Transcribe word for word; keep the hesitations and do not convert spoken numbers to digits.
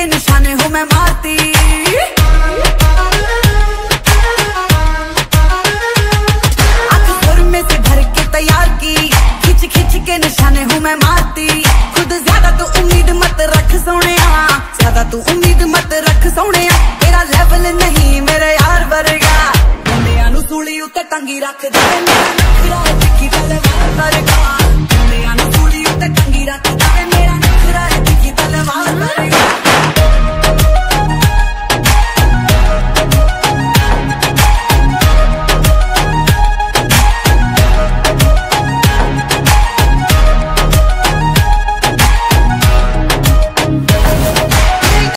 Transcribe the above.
के निशाने हूँ मैं मारती। आंख सुर में से भर के तैयार की, खिंच खिंच के निशाने हूँ मैं मारती। खुद ज्यादा तू उम्मीद मत रख सोनिया, ज्यादा तू उम्मीद मत रख सोनिया। तेरा लेवल नहीं मेरे यार वर्गा, मुंडियां नू सूली उत्ते टंगी रख दे।